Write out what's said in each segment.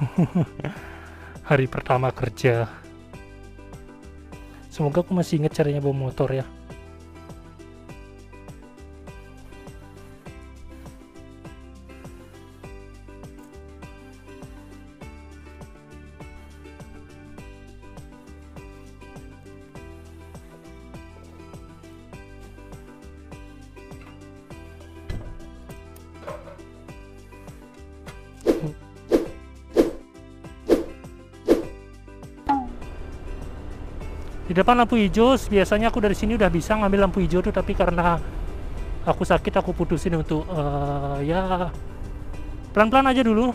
Hari pertama kerja. Semoga aku masih ingat caranya bawa motor ya. Di depan lampu hijau, biasanya aku dari sini udah bisa ngambil lampu hijau tuh, tapi karena aku sakit aku putusin untuk ya pelan-pelan aja dulu.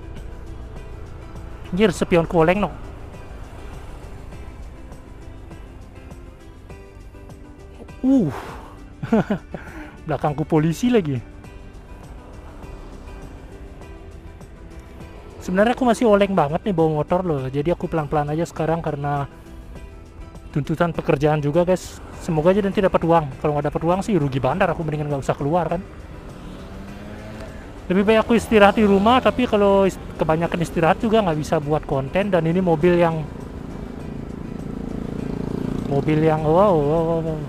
Anjir, spion koleng no. Belakangku polisi lagi. Sebenarnya aku masih oleng banget nih bawa motor loh, jadi aku pelan-pelan aja sekarang karena tuntutan pekerjaan juga guys. Semoga aja nanti dapat uang. Kalau nggak dapat uang sih rugi bandar, aku mendingan nggak usah keluar kan. Lebih baik aku istirahat di rumah, tapi kalau kebanyakan istirahat juga nggak bisa buat konten. Dan ini mobil yang wow.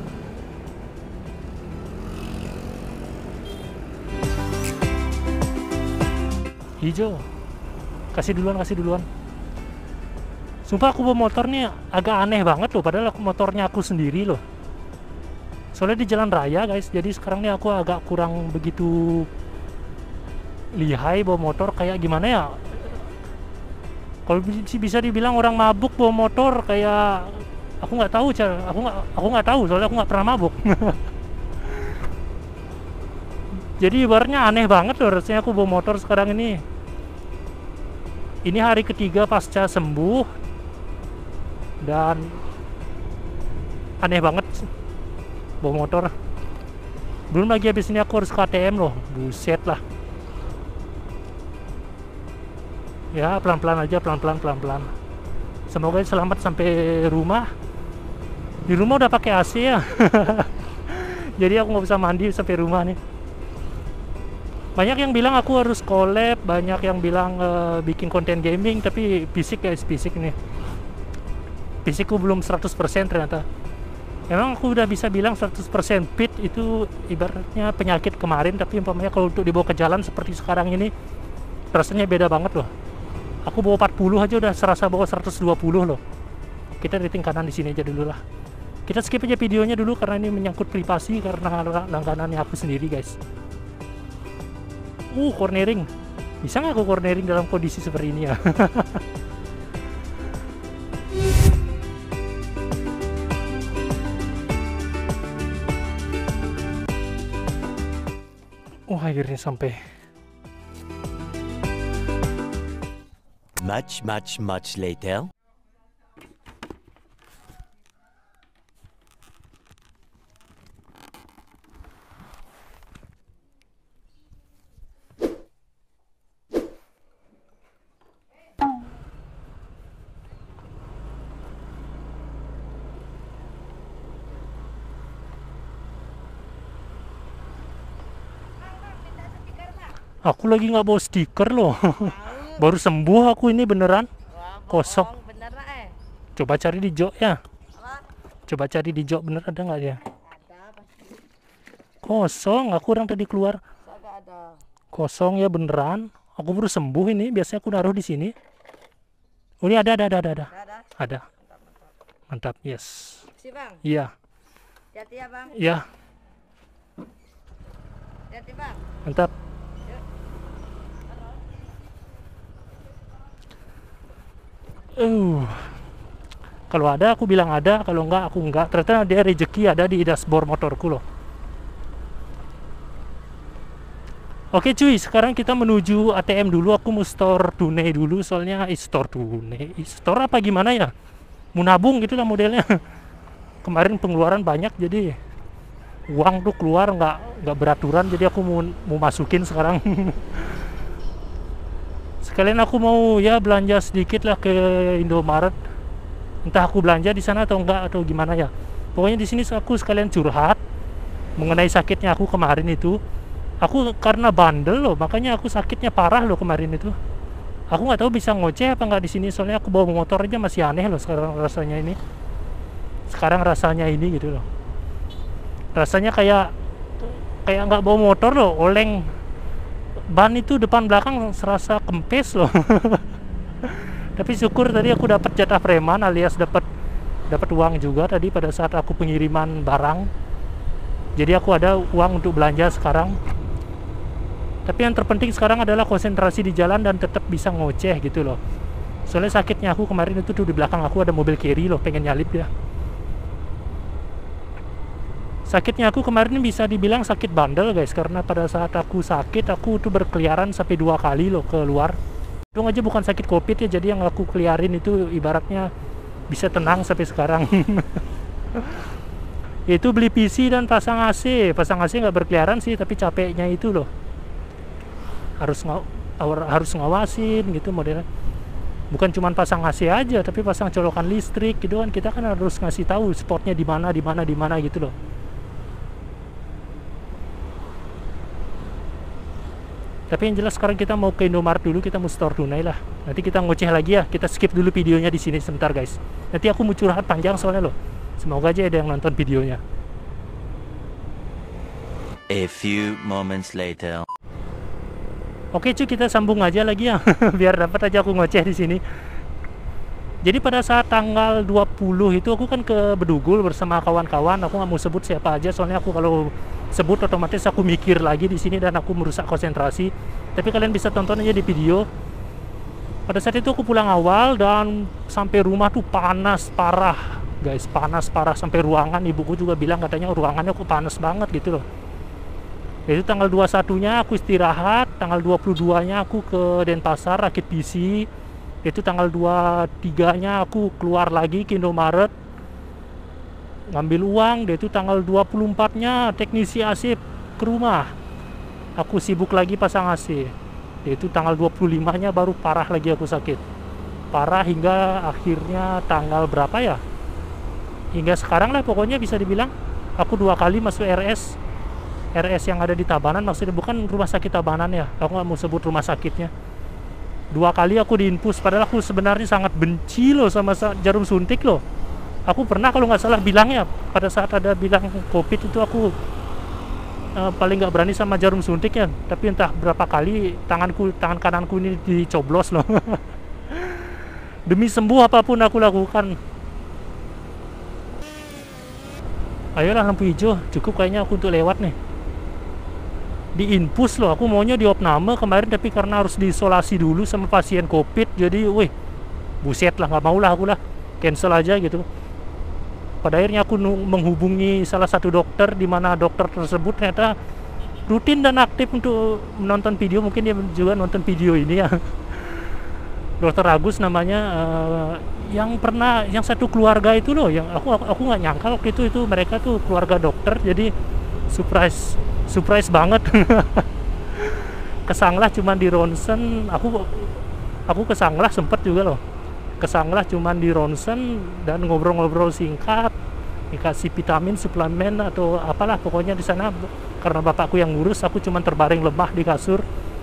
Hijau, kasih duluan. Sumpah aku bawa motor nih agak aneh banget loh, padahal motornya aku sendiri loh. Soalnya di jalan raya guys, jadi sekarang nih aku agak kurang begitu lihai bawa motor, kayak gimana ya. Kalau bisa dibilang orang mabuk bawa motor, kayak aku nggak tahu cara, aku nggak tahu soalnya aku nggak pernah mabuk. Jadi ibaratnya aneh banget loh rasanya aku bawa motor sekarang ini. Ini hari ketiga pasca sembuh. Dan aneh banget bawa motor. Belum lagi habis ini aku harus ke ATM loh. Buset lah. Ya pelan-pelan aja, pelan-pelan. Semoga selamat sampai rumah. Di rumah udah pakai AC ya. Jadi aku nggak bisa mandi sampai rumah nih. Banyak yang bilang aku harus collab, banyak yang bilang bikin konten gaming, tapi fisik guys, fisik nih. Fisikku belum 100% ternyata. Emang aku udah bisa bilang 100% fit itu ibaratnya penyakit kemarin, tapi umpamanya kalau untuk dibawa ke jalan seperti sekarang ini rasanya beda banget loh. Aku bawa 40 aja udah serasa bawa 120 loh. Kita rating kanan di sini aja dulu lah. Kita skip aja videonya dulu karena ini menyangkut privasi, karena langganannya aku sendiri guys. Cornering. Bisa nggak aku cornering dalam kondisi seperti ini ya? Akhirnya sampai. Much later. Aku lagi nggak bawa stiker loh. Baru sembuh aku ini beneran. Kosong. Coba cari di jok ya. Coba cari di jok, bener ada nggak ya? Kosong. Aku orang tadi keluar. Kosong ya beneran. Aku baru sembuh ini. Biasanya aku naruh di sini. Oh ini ada. Ada. Mantap. Yes. Iya. Hati ya bang. Iya. Hati bang. Mantap. Kalau ada aku bilang ada, kalau enggak aku enggak. Ternyata dia rezeki ada di dashboard motorku loh. Oke cuy, sekarang kita menuju ATM dulu. Aku mau store tunai dulu, soalnya store tunai, store apa gimana ya? Mau nabung gitu lah modelnya. Kemarin pengeluaran banyak, jadi uang tuh keluar nggak beraturan, jadi aku mau masukin sekarang. Sekalian aku mau ya belanja sedikit lah ke Indomaret. Entah aku belanja di sana atau enggak atau gimana ya. Pokoknya di sini aku sekalian curhat mengenai sakitnya aku kemarin itu. Aku karena bandel loh, makanya aku sakitnya parah loh kemarin itu. Aku nggak tahu bisa ngoceh apa nggak di sini, soalnya aku bawa motor aja masih aneh loh sekarang rasanya ini. Sekarang rasanya ini gitu loh. Rasanya kayak nggak bawa motor loh, oleng. Ban itu depan belakang serasa kempes loh. Tapi syukur tadi aku dapat jatah preman, alias dapat uang juga tadi pada saat aku pengiriman barang. Jadi aku ada uang untuk belanja sekarang. Tapi yang terpenting sekarang adalah konsentrasi di jalan dan tetap bisa ngoceh gitu loh. Soalnya sakitnya aku kemarin itu tuh di belakang aku ada mobil carry loh, pengen nyalip ya. Sakitnya aku kemarin bisa dibilang sakit bandel guys, karena pada saat aku sakit aku tuh berkeliaran sampai 2 kali loh keluar. Untung aja bukan sakit covid ya, jadi yang aku keliarin itu ibaratnya bisa tenang sampai sekarang. Itu beli PC dan pasang AC nggak berkeliaran sih, tapi capeknya itu loh. Harus ngawasin gitu modelnya. Bukan cuma pasang AC aja, tapi pasang colokan listrik gitu kan. Kita kan harus ngasih tahu spotnya di mana gitu loh. Tapi yang jelas sekarang kita mau ke Indomaret dulu, kita mau store tunai lah. Nanti kita ngoceh lagi ya. Kita skip dulu videonya di sini sebentar guys. Nanti aku mau curhat panjang soalnya loh. Semoga aja ada yang nonton videonya. A few moments later. Oke cuy, kita sambung aja lagi ya. Biar dapat aja aku ngoceh di sini. Jadi pada saat tanggal 20 itu aku kan ke Bedugul bersama kawan-kawan. Aku nggak mau sebut siapa aja, soalnya aku kalau sebut otomatis aku mikir lagi di sini dan aku merusak konsentrasi. Tapi kalian bisa tonton aja di video. Pada saat itu aku pulang awal dan sampai rumah tuh panas parah, guys, panas parah sampai ruangan. Ibuku juga bilang katanya ruangannya kok panas banget gitu loh. Itu tanggal 21-nya aku istirahat, tanggal 22-nya aku ke Denpasar rakit PC. Itu tanggal 23-nya aku keluar lagi ke Indomaret ngambil uang. Itu tanggal 24-nya teknisi AC ke rumah. Aku sibuk lagi pasang AC. Itu tanggal 25-nya baru parah lagi aku sakit. Parah hingga akhirnya tanggal berapa ya? Hingga sekarang lah pokoknya bisa dibilang aku 2 kali masuk RS yang ada di Tabanan, maksudnya bukan rumah sakit Tabanan ya, aku nggak mau sebut rumah sakitnya. 2 kali aku diinfus, padahal aku sebenarnya sangat benci loh sama jarum suntik loh. Aku pernah kalau nggak salah bilang ya, pada saat ada bilang covid itu aku paling nggak berani sama jarum suntik ya. Tapi entah berapa kali tangan kananku ini dicoblos loh. Demi sembuh apapun aku lakukan. Ayolah lampu hijau, cukup kayaknya aku untuk lewat nih. Diinfus loh, aku maunya di opname kemarin, tapi karena harus diisolasi dulu sama pasien covid, jadi wih buset lah, nggak mau lah aku lah, cancel aja gitu. Pada akhirnya aku menghubungi salah satu dokter, di mana dokter tersebut ternyata rutin dan aktif untuk menonton video, mungkin dia juga nonton video ini ya. Dokter Agus namanya, yang satu keluarga itu loh, yang aku nggak nyangka waktu itu mereka tuh keluarga dokter, jadi surprise banget. Kesanglah cuman di ronsen, aku kesanglah sempet juga loh, kesanglah cuman di ronsen dan ngobrol-ngobrol singkat, dikasih vitamin suplemen atau apalah pokoknya di sana, karena bapakku yang ngurus, aku cuman terbaring lemah di kasur.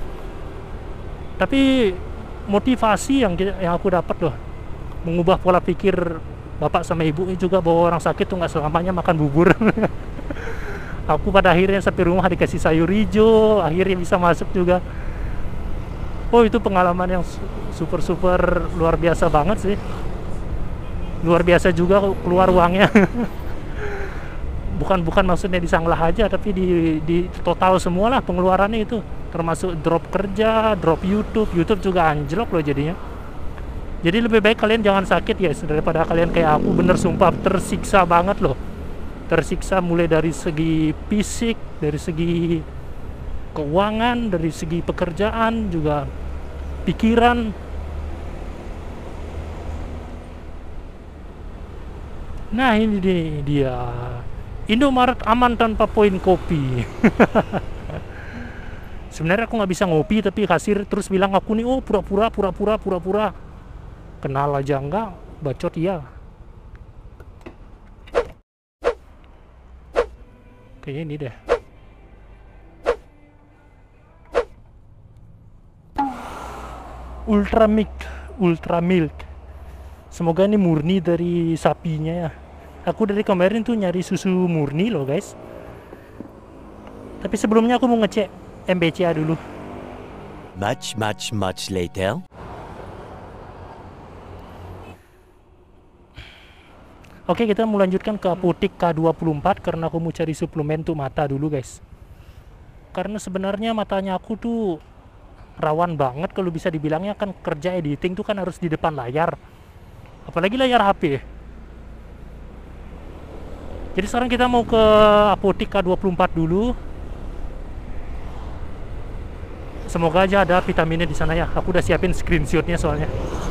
Tapi motivasi yang aku dapat loh, mengubah pola pikir bapak sama ibu juga, bahwa orang sakit tuh nggak selamanya makan bubur. Aku pada akhirnya sampai rumah dikasih sayur hijau, akhirnya bisa masuk juga. Oh itu pengalaman yang super luar biasa banget sih. Luar biasa juga keluar uangnya. bukan maksudnya disanglah aja, tapi di total semua lah pengeluarannya itu, termasuk drop kerja, drop YouTube juga anjlok loh jadinya. Jadi lebih baik kalian jangan sakit guys, daripada kalian kayak aku, bener sumpah tersiksa banget loh. Tersiksa mulai dari segi fisik, dari segi keuangan, dari segi pekerjaan, juga pikiran. Nah ini dia Indomaret aman tanpa poin kopi. Sebenarnya aku nggak bisa ngopi, tapi kasir terus bilang aku nih, oh pura-pura. Kenal aja enggak, bacot iya. Kayaknya ini deh. ultra milk. Semoga ini murni dari sapinya ya. Aku dari kemarin tuh nyari susu murni loh guys. Tapi sebelumnya aku mau ngecek MBCA dulu. Much later. Oke, kita mau lanjutkan ke apotek K24 karena aku mau cari suplemen untuk mata dulu guys. Karena sebenarnya matanya aku tuh rawan banget kalau bisa dibilangnya, kan kerja editing tuh kan harus di depan layar. Apalagi layar HP. Jadi sekarang kita mau ke apotek K24 dulu. Semoga aja ada vitaminnya di sana ya. Aku udah siapin screenshotnya soalnya.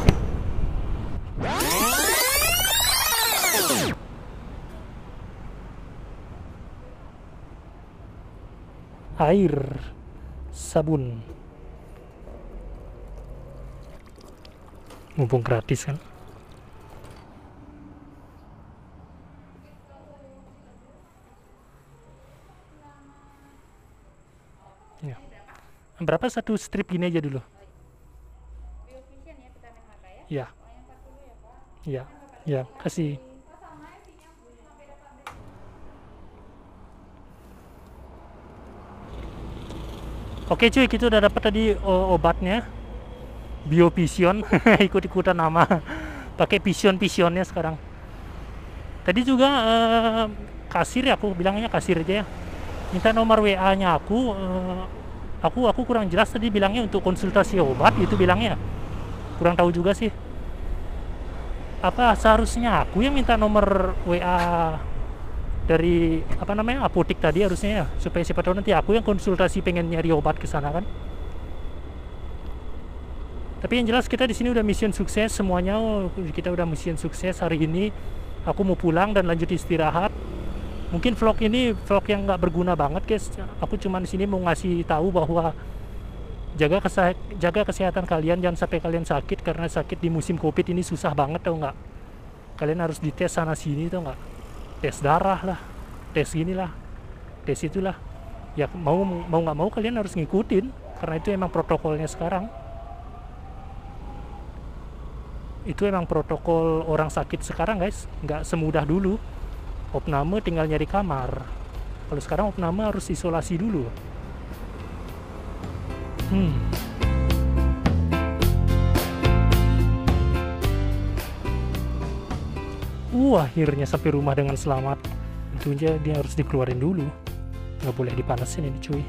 Air, sabun, mumpung gratis kan. Ya. Berapa satu strip gini aja dulu? Biovision ya, vitamin mata ya. Ya, Oh, yang 40 ya, Pak. ya, ya, kasih. Oke cuy, kita udah dapat tadi obatnya, Biovision. Ikut-ikutan nama, pakai visionnya sekarang. Tadi juga kasir ya, aku bilangnya kasir aja ya, minta nomor WA-nya aku kurang jelas tadi bilangnya untuk konsultasi obat gitu bilangnya, kurang tahu juga sih. Apa seharusnya aku yang minta nomor WA dari apa namanya apotek tadi harusnya ya, supaya siapa tahu nanti aku yang konsultasi pengen nyari obat ke sana kan. Tapi yang jelas kita di sini udah mission sukses semuanya. Kita udah mission sukses hari ini. Aku mau pulang dan lanjut istirahat. Mungkin vlog ini vlog yang nggak berguna banget guys. Aku cuma di sini mau ngasih tahu bahwa jaga kesehatan kalian, jangan sampai kalian sakit, karena sakit di musim Covid ini susah banget tau nggak. Kalian harus dites sana sini tau nggak. Tes darah lah, tes inilah, tes itulah. Ya mau nggak mau kalian harus ngikutin, karena itu emang protokolnya sekarang. Itu emang protokol orang sakit sekarang guys, nggak semudah dulu. Opname tinggal nyari kamar. Kalau sekarang opname harus isolasi dulu. Akhirnya sampai rumah dengan selamat. Tentunya dia harus dikeluarin dulu, nggak boleh dipanasin ini cuy.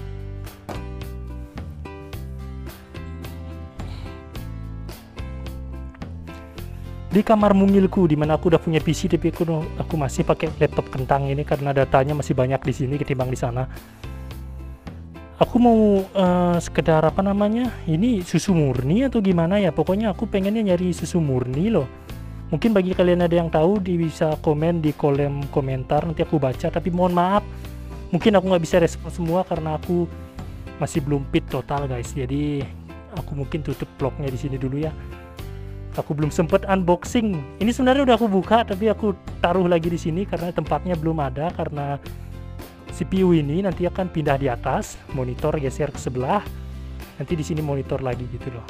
Di kamar mungilku, dimana aku udah punya PC tapi aku masih pakai laptop kentang ini karena datanya masih banyak di sini ketimbang di sana. Aku mau sekedar apa namanya, ini susu murni atau gimana ya, pokoknya aku pengennya nyari susu murni loh. Mungkin bagi kalian ada yang tahu, bisa komen di kolom komentar, nanti aku baca. Tapi mohon maaf, mungkin aku nggak bisa respon semua karena aku masih belum fit total guys. Jadi aku mungkin tutup vlognya di sini dulu ya. Aku belum sempet unboxing. Ini sebenarnya udah aku buka, tapi aku taruh lagi di sini karena tempatnya belum ada. Karena CPU ini nanti akan pindah di atas, monitor geser ke sebelah, nanti di sini monitor lagi gitu loh.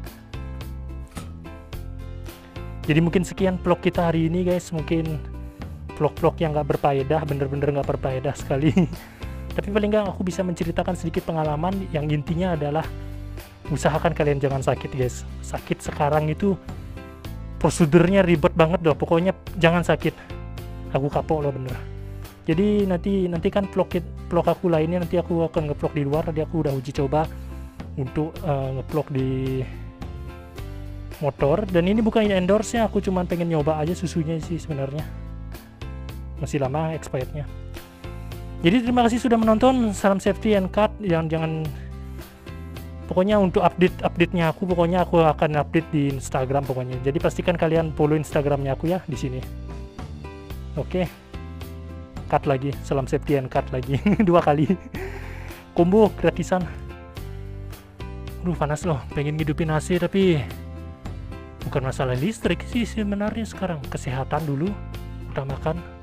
Jadi mungkin sekian vlog kita hari ini guys. Mungkin vlog-vlog yang nggak berfaedah, bener-bener nggak berfaedah sekali. Tapi paling nggak aku bisa menceritakan sedikit pengalaman. Yang intinya adalah usahakan kalian jangan sakit guys. Sakit sekarang itu prosedurnya ribet banget loh. Pokoknya jangan sakit. Aku kapok loh bener. Jadi nanti kan vlog aku lainnya nanti aku akan ngevlog di luar. Tadi aku udah uji coba untuk ngevlog di motor, dan ini bukan endorse nya, aku cuman pengen nyoba aja susunya sih sebenarnya. Masih lama expirednya. Jadi terima kasih sudah menonton. Salam safety and cut. Jangan pokoknya untuk update-nya aku, pokoknya aku akan update di Instagram pokoknya. Jadi pastikan kalian follow Instagramnya aku ya di sini. Oke. Cut lagi. Salam safety and cut lagi. 2 kali. Combo gratisan. Panas loh. Pengen ngidupin AC tapi bukan masalah listrik sih sebenarnya sekarang. Kesehatan dulu utamakan.